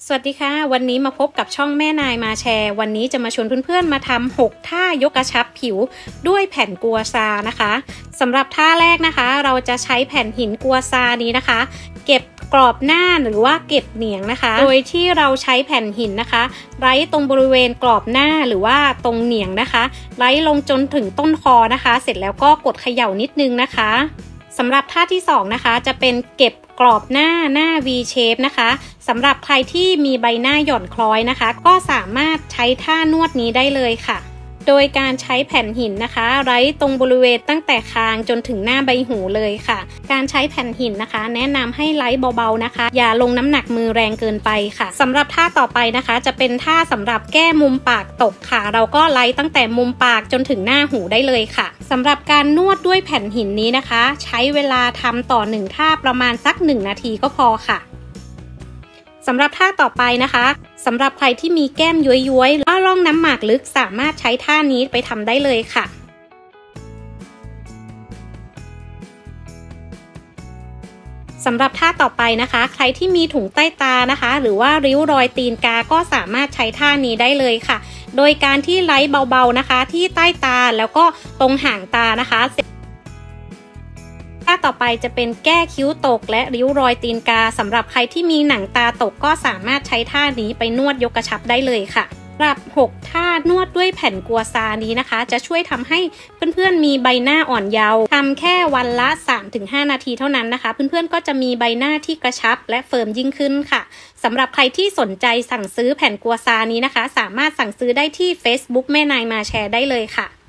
สวัสดีค่ะวันนี้มาพบกับช่องแม่นายมาแชร์วันนี้จะมาชวนเพื่อนๆมาทำ6ท่ายกกระชับผิวด้วยแผ่นกัวซานะคะสำหรับท่าแรกนะคะเราจะใช้แผ่นหินกัวซานี้นะคะเก็บกรอบหน้าหรือว่าเก็บเหนียงนะคะโดยที่เราใช้แผ่นหินนะคะไล่ตรงบริเวณกรอบหน้าหรือว่าตรงเหนียงนะคะไล่ลงจนถึงต้นคอนะคะเสร็จแล้วก็กดเขย่านิดนึงนะคะสำหรับท่าที่2นะคะจะเป็นเก็บกรอบหน้า V shape นะคะสำหรับใครที่มีใบหน้าหย่อนคล้อยนะคะก็สามารถใช้ท่านวดนี้ได้เลยค่ะโดยการใช้แผ่นหินนะคะไล่ตรงบริเวณตั้งแต่คางจนถึงหน้าใบหูเลยค่ะการใช้แผ่นหินนะคะแนะนำให้ไล่เบาๆนะคะอย่าลงน้ำหนักมือแรงเกินไปค่ะสำหรับท่าต่อไปนะคะจะเป็นท่าสำหรับแก้มุมปากตกค่ะเราก็ไล่ตั้งแต่มุมปากจนถึงหน้าหูได้เลยค่ะสำหรับการนวดด้วยแผ่นหินนี้นะคะใช้เวลาทำต่อ1ท่าประมาณสัก1นาทีก็พอค่ะสำหรับท่าต่อไปนะคะสำหรับใครที่มีแก้มย้วยๆแล้วร่องน้ำหมากลึกสามารถใช้ท่านี้ไปทำได้เลยค่ะสำหรับท่าต่อไปนะคะใครที่มีถุงใต้ตานะคะหรือว่าริ้วรอยตีนกาก็สามารถใช้ท่านี้ได้เลยค่ะโดยการที่ไล่เบาๆนะคะที่ใต้ตาแล้วก็ตรงห่างตานะคะท่าต่อไปจะเป็นแก้คิ้วตกและริ้วรอยตีนกาสำหรับใครที่มีหนังตาตกก็สามารถใช้ท่านี้ไปนวดยกกระชับได้เลยค่ะสำหรับ6ท่านวดด้วยแผ่นกัวซานี้นะคะจะช่วยทำให้เพื่อนๆมีใบหน้าอ่อนเยาว์ทำแค่วันละ 3-5 นาทีเท่านั้นนะคะเพื่อนๆก็จะมีใบหน้าที่กระชับและเฟิร์มยิ่งขึ้นค่ะสำหรับใครที่สนใจสั่งซื้อแผ่นกัวซานี้นะคะสามารถสั่งซื้อได้ที่ Facebook แม่นายมาแชร์ได้เลยค่ะ